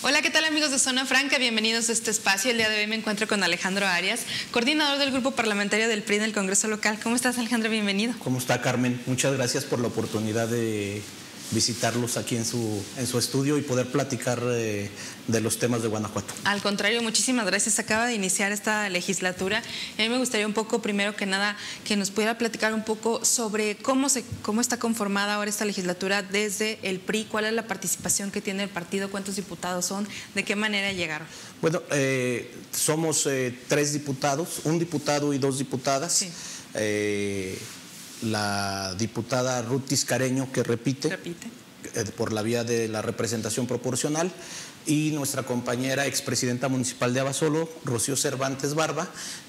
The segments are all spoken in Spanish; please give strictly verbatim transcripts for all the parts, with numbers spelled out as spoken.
Hola, ¿qué tal amigos de Zona Franca? Bienvenidos a este espacio. El día de hoy me encuentro con Alejandro Arias, coordinador del grupo parlamentario del P R I en el Congreso local. ¿Cómo estás, Alejandro? Bienvenido. ¿Cómo está, Carmen? Muchas gracias por la oportunidad de visitarlos aquí en su, en su estudio y poder platicar eh, de los temas de Guanajuato. Al contrario, muchísimas gracias. Acaba de iniciar esta legislatura. A mí me gustaría un poco, primero que nada, que nos pudiera platicar un poco sobre cómo, se, cómo está conformada ahora esta legislatura desde el P R I, cuál es la participación que tiene el partido, cuántos diputados son, de qué manera llegaron. Bueno, eh, somos eh, tres diputados, un diputado y dos diputadas. Sí. Eh, la diputada Ruth Tiscareño, que repite, repite. Eh, por la vía de la representación proporcional, y nuestra compañera expresidenta municipal de Abasolo, Rocío Cervantes Barba,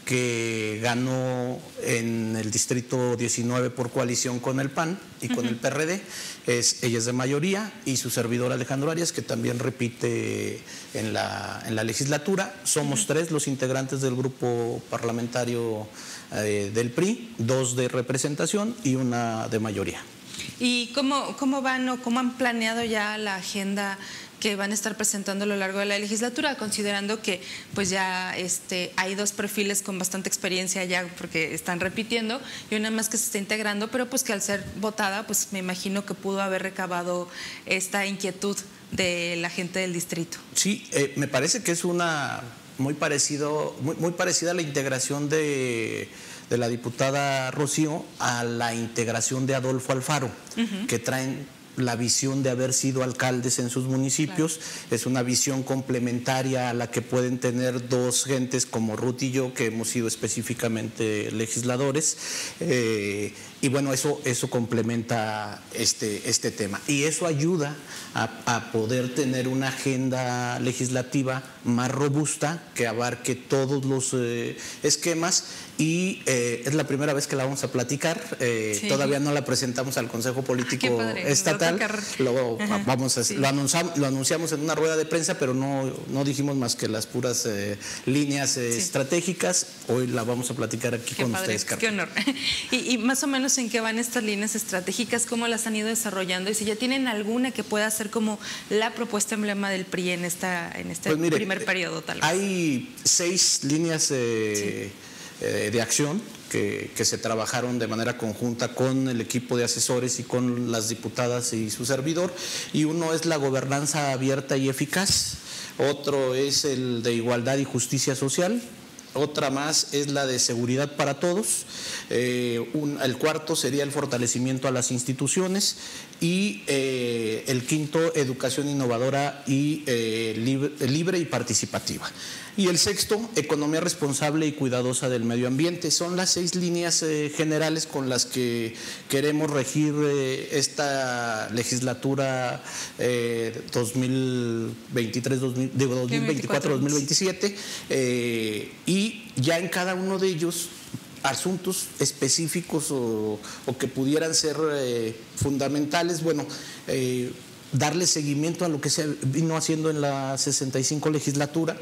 que ganó en el distrito diecinueve por coalición con el P A N y con uh-huh. el P R D. Es, ella es de mayoría, y su servidor Alejandro Arias, que también repite en la, en la legislatura. Somos uh-huh. tres los integrantes del grupo parlamentario eh, del P R I, dos de representación y una de mayoría. ¿Y cómo, cómo van o cómo han planeado ya la agenda que van a estar presentando a lo largo de la legislatura, considerando que pues ya este, hay dos perfiles con bastante experiencia ya porque están repitiendo y una más que se está integrando, pero pues que al ser votada pues me imagino que pudo haber recabado esta inquietud de la gente del distrito? Sí, eh, me parece que es una muy, parecido, muy, muy parecida a la integración de... de la diputada Rocío a la integración de Adolfo Alfaro, uh-huh. que traen la visión de haber sido alcaldes en sus municipios. Claro. Es una visión complementaria a la que pueden tener dos gentes como Ruth y yo, que hemos sido específicamente legisladores, eh, y bueno, eso, eso complementa este, este tema, y eso ayuda a, a poder tener una agenda legislativa más robusta que abarque todos los eh, esquemas. Y eh, es la primera vez que la vamos a platicar. Eh, sí. Todavía no la presentamos al Consejo Político ah, Estatal. Lo, vamos a, sí. lo, anunciamos, lo anunciamos en una rueda de prensa, pero no, no dijimos más que las puras eh, líneas eh, sí. estratégicas. Hoy la vamos a platicar aquí qué con padre, ustedes, Carmen. Qué honor. Y, y más o menos en qué van estas líneas estratégicas, cómo las han ido desarrollando, y si ya tienen alguna que pueda ser como la propuesta emblema del P R I en, esta, en este pues mire, primer periodo, tal vez. Hay seis líneas eh, sí. de acción que, que se trabajaron de manera conjunta con el equipo de asesores y con las diputadas y su servidor, y uno es la gobernanza abierta y eficaz, otro es el de igualdad y justicia social, otra más es la de seguridad para todos, eh, un, el cuarto sería el fortalecimiento a las instituciones, y eh, el quinto, educación innovadora y eh, libre, libre y participativa. Y el sexto, economía responsable y cuidadosa del medio ambiente. Son las seis líneas eh, generales con las que queremos regir eh, esta legislatura eh, dos mil veintitrés, dos mil, digo, dos mil veinticuatro, dos mil veintisiete, eh, y ya en cada uno de ellos asuntos específicos o, o que pudieran ser eh, fundamentales, bueno, eh, darle seguimiento a lo que se vino haciendo en la sesenta y cinco legislatura.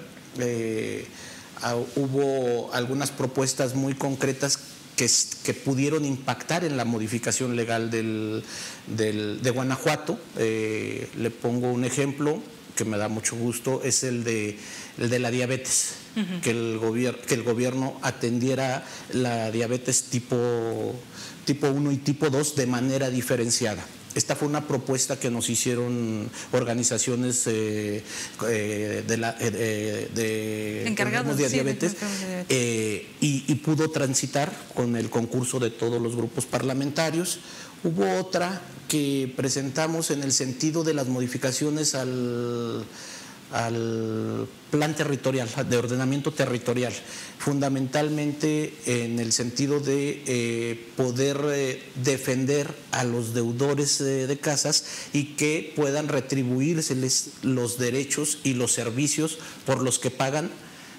Eh, uh, hubo algunas propuestas muy concretas que, que pudieron impactar en la modificación legal del, del, de Guanajuato. Eh, le pongo un ejemplo que me da mucho gusto, es el de, el de la diabetes, uh-huh. que, el gobier que el gobierno atendiera la diabetes tipo, tipo uno y tipo dos de manera diferenciada. Esta fue una propuesta que nos hicieron organizaciones eh, eh, de, la, eh, de, encargados de sí, diabetes, de diabetes. Eh, y, y pudo transitar con el concurso de todos los grupos parlamentarios. Hubo otra que presentamos en el sentido de las modificaciones al, al plan territorial, de ordenamiento territorial, fundamentalmente en el sentido de eh, poder eh, defender a los deudores eh, de casas y que puedan retribuírseles los derechos y los servicios por los que pagan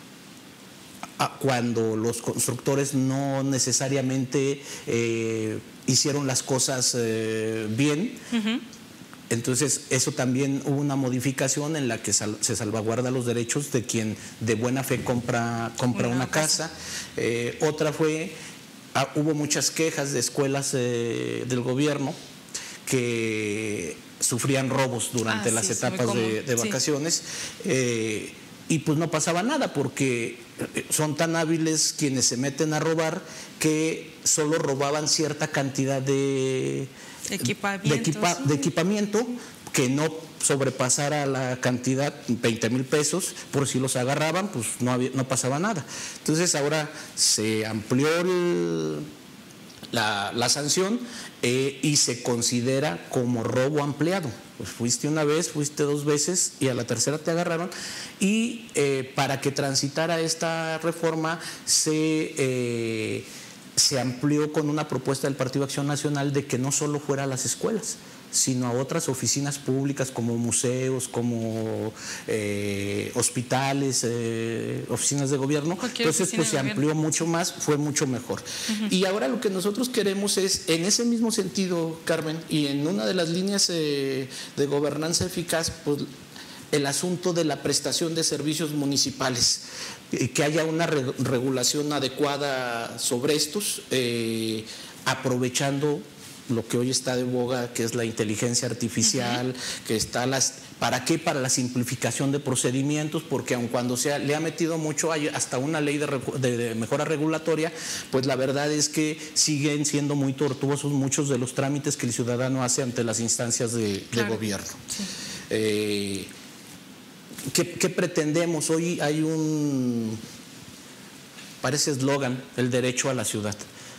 cuando los constructores no necesariamente eh, hicieron las cosas eh, bien. Uh-huh. Entonces, eso también hubo una modificación en la que sal, se salvaguarda los derechos de quien de buena fe compra, compra una, una casa. casa. Eh, otra fue, ah, hubo muchas quejas de escuelas eh, del gobierno que sufrían robos durante ah, las sí, etapas de, de vacaciones. Sí. Eh, y pues no pasaba nada porque son tan hábiles quienes se meten a robar que solo robaban cierta cantidad de equipamiento, de, equipa, sí. de equipamiento que no sobrepasara la cantidad, veinte mil pesos, por si los agarraban, pues no, había, no pasaba nada. Entonces ahora se amplió el, la, la sanción eh, y se considera como robo ampliado. Pues fuiste una vez, fuiste dos veces y a la tercera te agarraron. Y eh, para que transitara esta reforma se... Eh, se amplió con una propuesta del Partido Acción Nacional de que no solo fuera a las escuelas, sino a otras oficinas públicas como museos, como eh, hospitales, eh, oficinas de gobierno. Cualquier Entonces pues se amplió mucho más, fue mucho mejor. Uh-huh. Y ahora lo que nosotros queremos es, en ese mismo sentido, Carmen, y en una de las líneas eh, de gobernanza eficaz, pues el asunto de la prestación de servicios municipales, que haya una re regulación adecuada sobre estos, eh, aprovechando lo que hoy está de boga, que es la inteligencia artificial, uh-huh. que está las... ¿Para qué? Para la simplificación de procedimientos, porque aun cuando se ha, le ha metido mucho, hay hasta una ley de, de, de mejora regulatoria, pues la verdad es que siguen siendo muy tortuosos muchos de los trámites que el ciudadano hace ante las instancias de, claro. de gobierno. Sí. Eh, ¿Qué, ¿Qué pretendemos? Hoy hay un, parece eslogan, el derecho a la ciudad,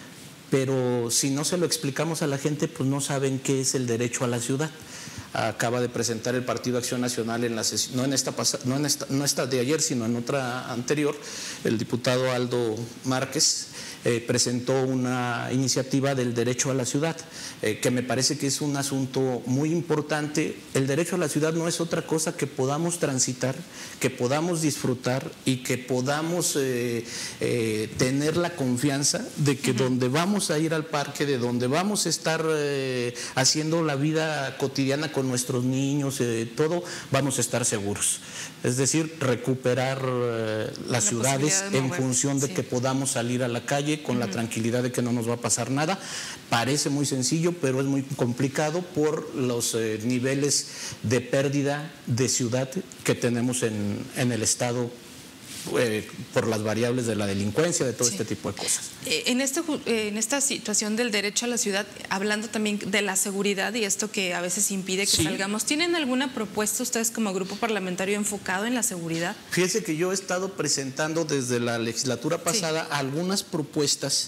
pero si no se lo explicamos a la gente, pues no saben qué es el derecho a la ciudad. Acaba de presentar el Partido Acción Nacional en la sesión, no en esta, no en esta, no esta de ayer, sino en otra anterior, el diputado Aldo Márquez eh, presentó una iniciativa del derecho a la ciudad, eh, que me parece que es un asunto muy importante. El derecho a la ciudad no es otra cosa que podamos transitar, que podamos disfrutar y que podamos eh, eh, tener la confianza de que uh-huh. donde vamos a ir al parque, de donde vamos a estar eh, haciendo la vida cotidiana con nuestros niños, eh, todo, vamos a estar seguros. Es decir, recuperar eh, las la ciudades en función de sí. que podamos salir a la calle con uh-huh. la tranquilidad de que no nos va a pasar nada. Parece muy sencillo, pero es muy complicado por los eh, niveles de pérdida de ciudad que tenemos en, en el estado. Eh, por las variables de la delincuencia, de todo sí. este tipo de cosas. Eh, en, este, eh, en esta situación del derecho a la ciudad, hablando también de la seguridad y esto que a veces impide que sí. salgamos, ¿tienen alguna propuesta ustedes como grupo parlamentario enfocado en la seguridad? Fíjense que yo he estado presentando desde la legislatura pasada sí. algunas propuestas,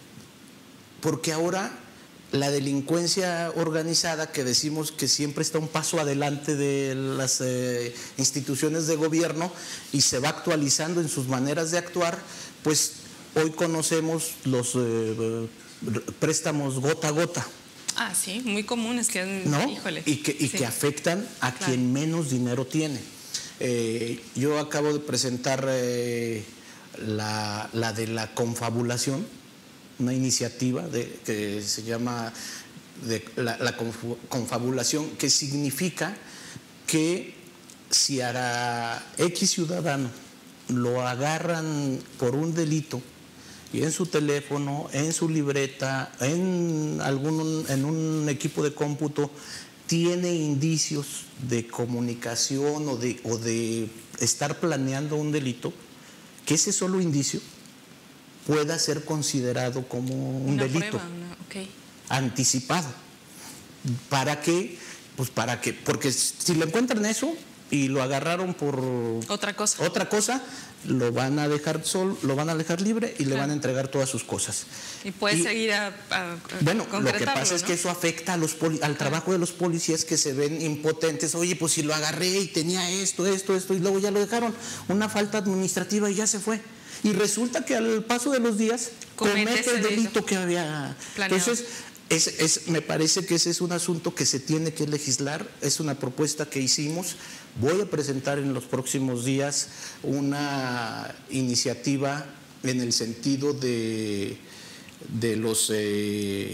porque ahora la delincuencia organizada, que decimos que siempre está un paso adelante de las eh, instituciones de gobierno y se va actualizando en sus maneras de actuar, pues hoy conocemos los eh, préstamos gota a gota. Ah, sí, muy comunes que, ¿no? híjole. Y que, y sí. que afectan a claro. quien menos dinero tiene. Eh, yo acabo de presentar eh, la, la de la confabulación, una iniciativa de, que se llama de la, la confabulación, que significa que si a X ciudadano lo agarran por un delito y en su teléfono, en su libreta, en, algún, en un equipo de cómputo, tiene indicios de comunicación o de, o de estar planeando un delito, que ese solo indicio pueda ser considerado como un una delito prueba, una, okay. anticipado. ¿Para qué? Pues para que, porque si le encuentran eso y lo agarraron por otra cosa, otra cosa, lo van a dejar sol, lo van a dejar libre y claro. le van a entregar todas sus cosas. Y puede y, seguir a, a, a bueno, lo que pasa ¿no? es que eso afecta a los poli, al trabajo claro. de los policías, que se ven impotentes. Oye, pues si lo agarré y tenía esto, esto, esto, y luego ya lo dejaron, una falta administrativa y ya se fue. Y resulta que al paso de los días comete, comete el delito que había planeado. Entonces, es, es, me parece que ese es un asunto que se tiene que legislar, es una propuesta que hicimos. Voy a presentar en los próximos días una iniciativa en el sentido de, de los eh,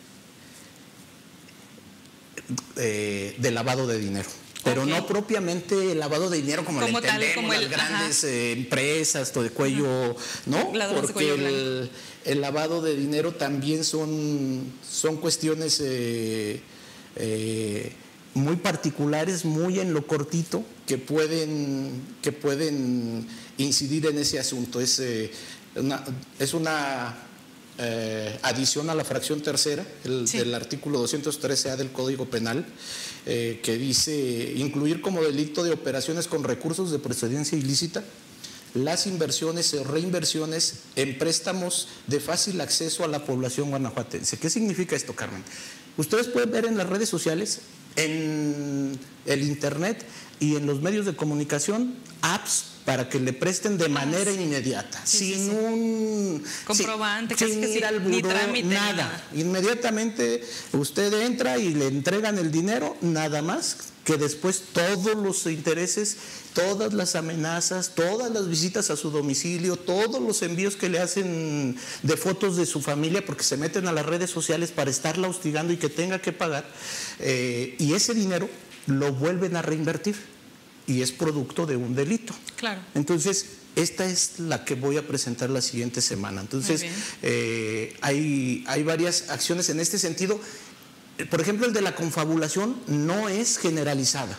eh, de lavado de dinero. Pero okay. no propiamente el lavado de dinero como, como lo entendemos, tal, como las el, grandes eh, empresas, todo de cuello, ¿no? Ladrones Porque de cuello el, el lavado de dinero también son, son cuestiones eh, eh, muy particulares, muy en lo cortito, que pueden, que pueden incidir en ese asunto. Es eh, una, es una eh, adición a la fracción tercera el, sí. del artículo doscientos trece A del Código Penal, eh, que dice incluir como delito de operaciones con recursos de procedencia ilícita las inversiones o reinversiones en préstamos de fácil acceso a la población guanajuatense. ¿Qué significa esto, Carmen? Ustedes pueden ver en las redes sociales, en el internet y en los medios de comunicación apps para que le presten de manera ah, sí. inmediata, sí, sin sí, sí. un comprobante, sin, casi sin que ir al buró, nada. nada. Inmediatamente usted entra y le entregan el dinero, nada más que después todos los intereses, todas las amenazas, todas las visitas a su domicilio, todos los envíos que le hacen de fotos de su familia porque se meten a las redes sociales para estarla hostigando y que tenga que pagar, eh, y ese dinero lo vuelven a reinvertir y es producto de un delito. Claro. Entonces, esta es la que voy a presentar la siguiente semana. Entonces, eh, hay, hay varias acciones en este sentido. Por ejemplo, el de la confabulación no es generalizada,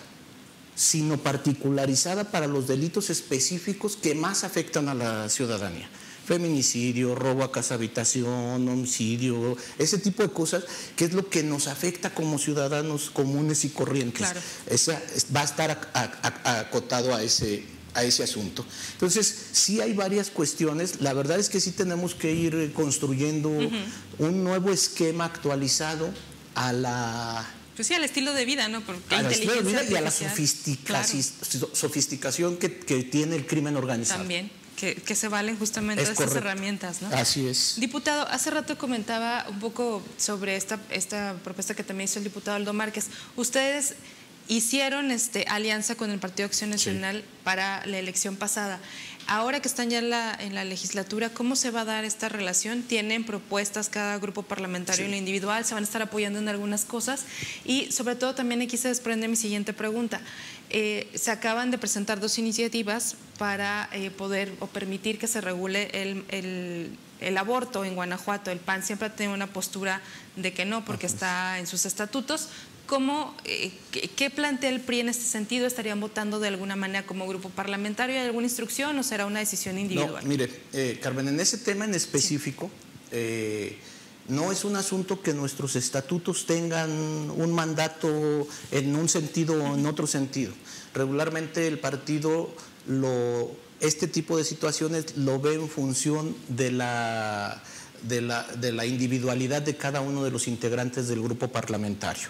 sino particularizada para los delitos específicos que más afectan a la ciudadanía. Feminicidio, robo a casa habitación, homicidio, ese tipo de cosas, que es lo que nos afecta como ciudadanos comunes y corrientes. Claro. Esa va a estar a, a, a, acotado a ese, a ese asunto. Entonces, sí hay varias cuestiones. La verdad es que sí tenemos que ir construyendo uh-huh. un nuevo esquema actualizado a la... Pues sí, al estilo de vida, ¿no? Porque al estilo de vida y a la sofistica, claro. sofisticación que, que tiene el crimen organizado. También, que, que se valen justamente es de estas correcto. herramientas, ¿no? Así es. Diputado, hace rato comentaba un poco sobre esta, esta propuesta que también hizo el diputado Aldo Márquez. Ustedes hicieron este, alianza con el Partido Acción Nacional sí. para la elección pasada. Ahora que están ya en la, en la legislatura, ¿cómo se va a dar esta relación? ¿Tienen propuestas cada grupo parlamentario sí. en lo individual? ¿Se van a estar apoyando en algunas cosas? Y sobre todo también aquí se desprende mi siguiente pregunta. Eh, se acaban de presentar dos iniciativas para eh, poder o permitir que se regule el, el, el aborto en Guanajuato. El P A N siempre ha tenido una postura de que no, porque está en sus estatutos. ¿Cómo, eh, ¿Qué plantea el P R I en este sentido? ¿Estarían votando de alguna manera como grupo parlamentario? ¿Hay alguna instrucción o será una decisión individual? No, mire, eh, Carmen, en ese tema en específico, sí. eh, no es un asunto que nuestros estatutos tengan un mandato en un sentido o en otro sentido. Regularmente el partido, lo, este tipo de situaciones lo ve en función de la, de la, de la individualidad de cada uno de los integrantes del grupo parlamentario.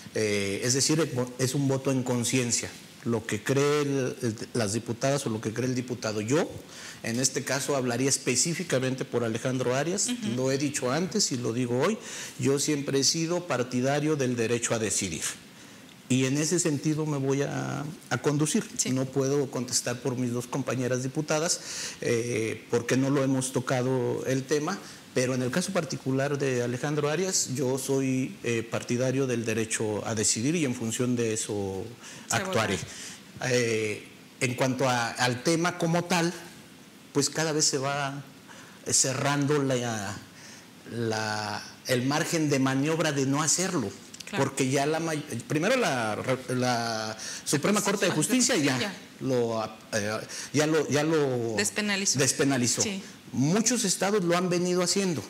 Eh, es decir, es un voto en conciencia, lo que creen las diputadas o lo que cree el diputado. Yo, en este caso, hablaría específicamente por Alejandro Arias, uh-huh. lo he dicho antes y lo digo hoy, yo siempre he sido partidario del derecho a decidir. Y en ese sentido me voy a, a conducir. Sí. No puedo contestar por mis dos compañeras diputadas, eh, porque no lo hemos tocado el tema. Pero en el caso particular de Alejandro Arias, yo soy eh, partidario del derecho a decidir y en función de eso actuaré. Eh, en cuanto a, al tema como tal, pues cada vez se va cerrando la, la, el margen de maniobra de no hacerlo. Claro. Porque ya la primero la, la Suprema Corte de Justicia ya, ya. Lo, eh, ya lo, ya lo despenalizó. despenalizó. Sí. Muchos estados lo han venido haciendo.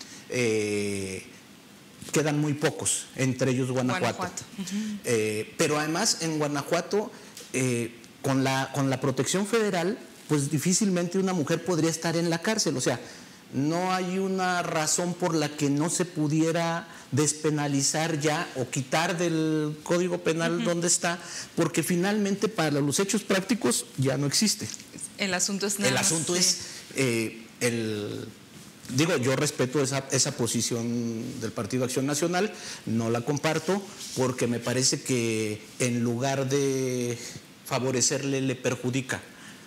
Eh, quedan muy pocos, entre ellos Guanajuato. Guanajuato. Uh-huh. eh, pero además en Guanajuato, eh, con, la, con la protección federal, pues difícilmente una mujer podría estar en la cárcel. O sea, no hay una razón por la que no se pudiera despenalizar ya o quitar del Código Penal uh-huh. donde está, porque finalmente para los hechos prácticos ya no existe. El asunto es nada El más, asunto sí. es, eh, el, digo, yo respeto esa, esa posición del Partido Acción Nacional, no la comparto porque me parece que en lugar de favorecerle le perjudica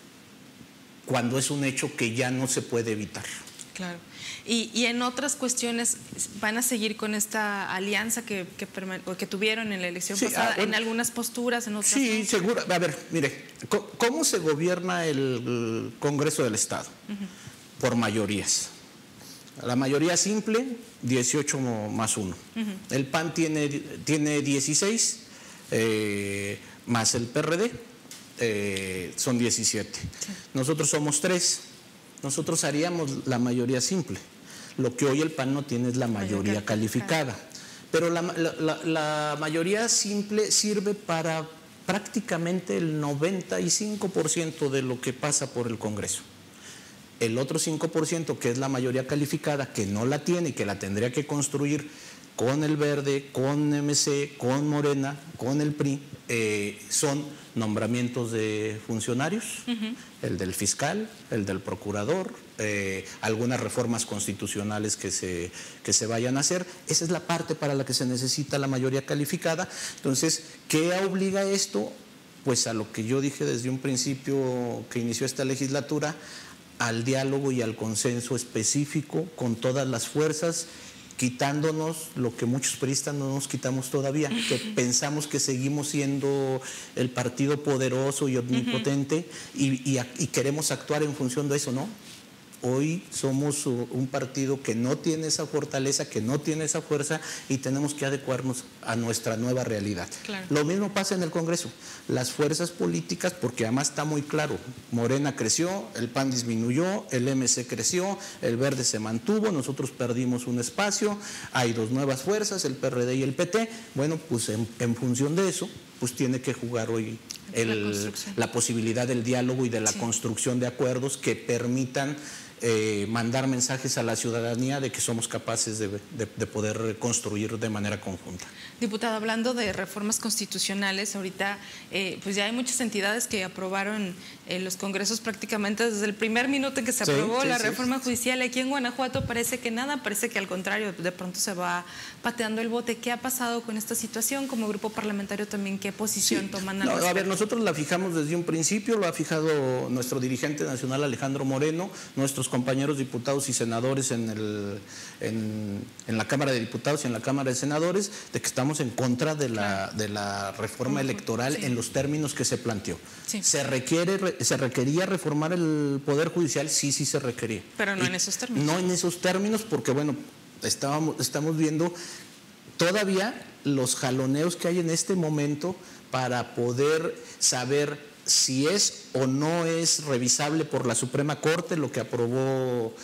cuando es un hecho que ya no se puede evitar. Claro. Y, y en otras cuestiones, ¿van a seguir con esta alianza que, que, que tuvieron en la elección sí, pasada? Ah, bueno, ¿en algunas posturas? En otras sí, no? seguro. A ver, mire, ¿cómo se gobierna el Congreso del Estado? Uh-huh. Por mayorías. La mayoría simple, dieciocho más uno. Uh-huh. El P A N tiene, tiene dieciséis, eh, más el P R D, eh, son diecisiete. Sí. Nosotros somos tres. Nosotros haríamos la mayoría simple. Lo que hoy el P A N no tiene es la mayoría calificada. Pero la, la, la, la mayoría simple sirve para prácticamente el noventa y cinco por ciento de lo que pasa por el Congreso. El otro cinco por ciento, que es la mayoría calificada, que no la tiene y que la tendría que construir con el Verde, con M C, con Morena, con el P R I, eh, son nombramientos de funcionarios, uh-huh. el del fiscal, el del procurador, eh, algunas reformas constitucionales que se, que se vayan a hacer. Esa es la parte para la que se necesita la mayoría calificada. Entonces, ¿qué obliga esto? Pues a lo que yo dije desde un principio que inició esta legislatura, al diálogo y al consenso específico con todas las fuerzas, quitándonos lo que muchos priistas no nos quitamos todavía, que pensamos que seguimos siendo el partido poderoso y omnipotente, uh-huh. y, y, y queremos actuar en función de eso, ¿no? Hoy somos un partido que no tiene esa fortaleza, que no tiene esa fuerza, y tenemos que adecuarnos a nuestra nueva realidad. Claro. Lo mismo pasa en el Congreso. Las fuerzas políticas, porque además está muy claro, Morena creció, el P A N disminuyó, el M C creció, el Verde se mantuvo, nosotros perdimos un espacio, hay dos nuevas fuerzas, el P R D y el P T. Bueno, pues en, en función de eso, pues tiene que jugar hoy el, la, la posibilidad del diálogo y de la sí. construcción de acuerdos que permitan Eh, mandar mensajes a la ciudadanía de que somos capaces de, de, de poder construir de manera conjunta. Diputado, hablando de reformas constitucionales, ahorita eh, pues ya hay muchas entidades que aprobaron eh, los congresos prácticamente desde el primer minuto en que se sí, aprobó sí, la sí, reforma sí. judicial. Aquí en Guanajuato parece que nada, parece que al contrario, de pronto se va pateando el bote. ¿Qué ha pasado con esta situación? Como grupo parlamentario también, ¿qué posición sí. toman al no, respecto? A ver, nosotros la fijamos desde un principio, lo ha fijado nuestro dirigente nacional Alejandro Moreno, nuestros compañeros diputados y senadores en, el, en, en la Cámara de Diputados y en la Cámara de Senadores, de que estamos en contra de la, de la reforma electoral sí. en los términos que se planteó. Sí. ¿Se requiere, se requería reformar el Poder Judicial? Sí, sí se requería. Pero no y en esos términos. No en esos términos, porque bueno, estábamos, estamos viendo todavía los jaloneos que hay en este momento para poder saber si es o no es revisable por la Suprema Corte lo que aprobó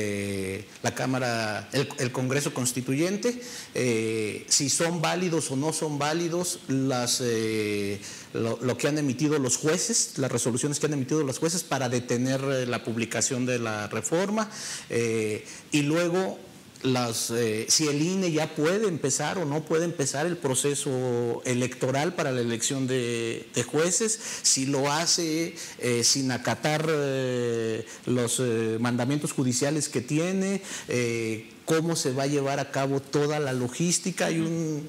eh, la Cámara, el, el Congreso Constituyente, eh, si son válidos o no son válidos las, eh, lo, lo que han emitido los jueces, las resoluciones que han emitido los jueces para detener eh, la publicación de la reforma, eh, y luego Las, eh, si el I N E ya puede empezar o no puede empezar el proceso electoral para la elección de, de jueces, si lo hace eh, sin acatar eh, los eh, mandamientos judiciales que tiene, eh, cómo se va a llevar a cabo toda la logística. Hay un,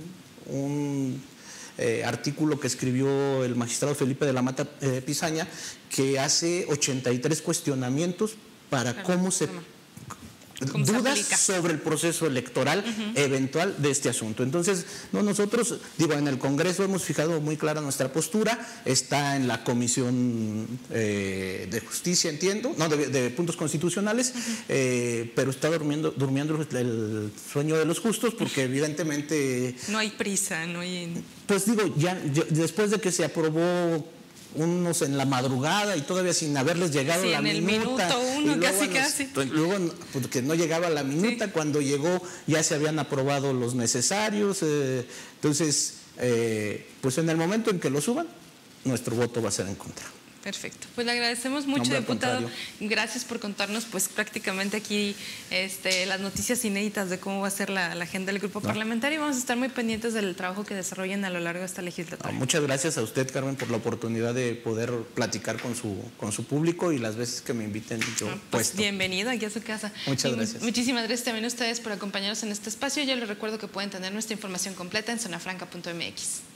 un eh, artículo que escribió el magistrado Felipe de la Mata eh, Pizaña que hace ochenta y tres cuestionamientos para claro, cómo se... dudas sobre el proceso electoral uh-huh. eventual de este asunto. Entonces, no, nosotros, digo, en el Congreso hemos fijado muy clara nuestra postura, está en la Comisión eh, de Justicia, entiendo, no, de, de puntos constitucionales, uh-huh. eh, pero está durmiendo, durmiendo el sueño de los justos, porque evidentemente... No hay prisa, no hay... Pues digo, ya, ya después de que se aprobó unos en la madrugada y todavía sin haberles llegado sí, la en el minuta. minuto uno, y casi, nos, casi. Luego, porque no llegaba la minuta, sí. Cuando llegó ya se habían aprobado los necesarios. Eh, entonces, eh, pues en el momento en que lo suban, nuestro voto va a ser en contra. Perfecto, pues le agradecemos mucho, diputado. Gracias por contarnos pues prácticamente aquí este, las noticias inéditas de cómo va a ser la, la agenda del grupo no. parlamentario. Vamos a estar muy pendientes del trabajo que desarrollen a lo largo de esta legislatura. No, muchas gracias a usted, Carmen, por la oportunidad de poder platicar con su, con su público y las veces que me inviten yo no, pues puesto. Bienvenido aquí a su casa. Muchas y gracias. Muchísimas gracias también a ustedes por acompañarnos en este espacio. Yo les recuerdo que pueden tener nuestra información completa en zona franca punto m x.